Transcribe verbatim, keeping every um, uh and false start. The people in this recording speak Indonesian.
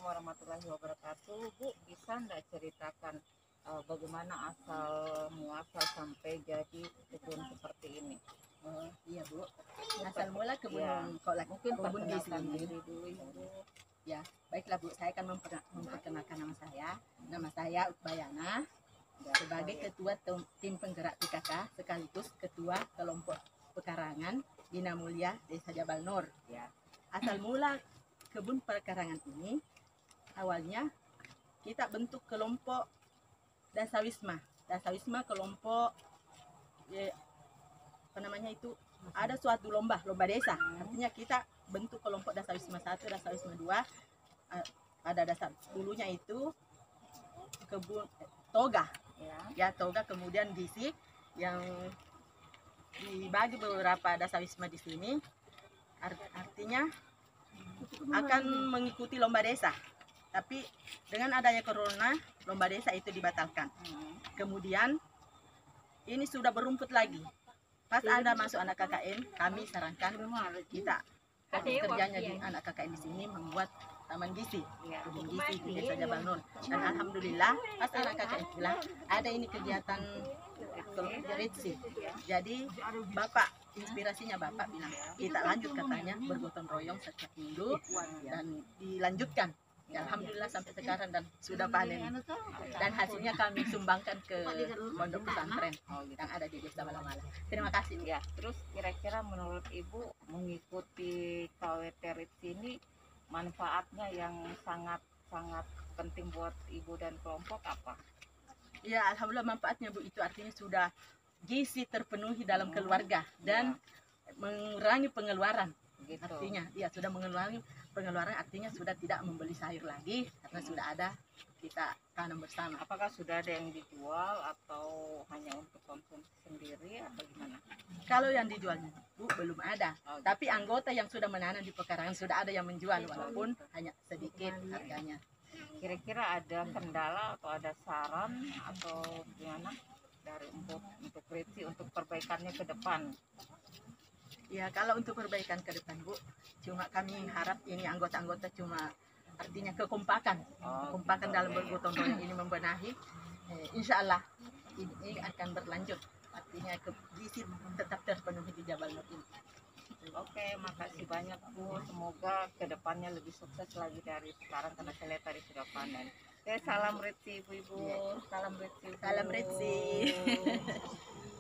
warahmatullahi wabarakatuh. Bu, bisa nggak ceritakan uh, bagaimana asal muasal sampai jadi kebun seperti ini? Oh iya Bu, asal mula kebun Ya, kolak mungkin kebun di perkenalkan sini. diri dulu ya Bu. Ya, baiklah Bu, saya akan memper- memperkenalkan nama saya. Nama saya Utbayana, sebagai ketua tem- tim penggerak P K K sekaligus ketua kelompok pekarangan Bina Mulia Desa Jabal Nur. Ya. Asal mula kebun pekarangan ini awalnya kita bentuk kelompok Dasawisma. Dasawisma kelompok ya, apa namanya itu, ada suatu lomba lomba desa. Artinya kita bentuk kelompok Dasawisma satu, Dasawisma dua. Pada dasar dulunya itu kebun eh, toga Ya. ya toga, kemudian gizi yang dibagi beberapa Dasawisma di sini. Art- artinya akan mengikuti lomba desa, tapi dengan adanya corona lomba desa itu dibatalkan. Kemudian ini sudah berumput lagi. Pas ada masuk anak K K N, kami sarankan kita kerjanya di anak K K N di sini membuat taman gizi, kebun gizi di Desa Jabal Nur. Dan alhamdulillah pas anak K K N bilang ada ini kegiatan Ritsi. Jadi Bapak, inspirasinya Bapak bilang kita lanjut, katanya bergotong royong setiap minggu dan dilanjutkan. Ya, alhamdulillah sampai sekarang dan sudah panen, dan hasilnya kami sumbangkan ke pondok pesantren yang ada di Desa Malamala. Terima kasih. Ya, terus kira-kira menurut Ibu mengikuti K W T Ritsi ini manfaatnya yang sangat sangat penting buat Ibu dan kelompok apa? Ya, alhamdulillah manfaatnya Bu, itu artinya sudah gizi terpenuhi dalam keluarga dan mengurangi pengeluaran. Gitu. Artinya ya sudah mengurangi pengeluaran, artinya sudah tidak membeli sayur lagi karena sudah ada kita tanam bersama. Apakah sudah ada yang dijual atau hanya untuk konsumsi sendiri atau gimana? Kalau yang dijual Bu belum ada, Oh, tapi anggota yang sudah menanam di pekarangan sudah ada yang menjual walaupun hanya sedikit harganya. Kira-kira ada kendala atau ada saran atau gimana dari untuk untuk Ritsi untuk perbaikannya ke depan? Ya, kalau untuk perbaikan ke depan Bu, cuma kami harap ini anggota-anggota cuma artinya kekompakan, Oh, kekompakan gitu. dalam bergotong royong ini membenahi. Eh, insya Allah ini, ini akan berlanjut, artinya ke gizi tetap terpenuhi di Jabal Nur ini. Oke, makasih banyak Bu. Semoga kedepannya lebih sukses lagi dari sekarang karena saya lihat tadi sudah panen. Oke, salam Ritsi Ibu-ibu. Salam Ritsi. Salam Ritsi.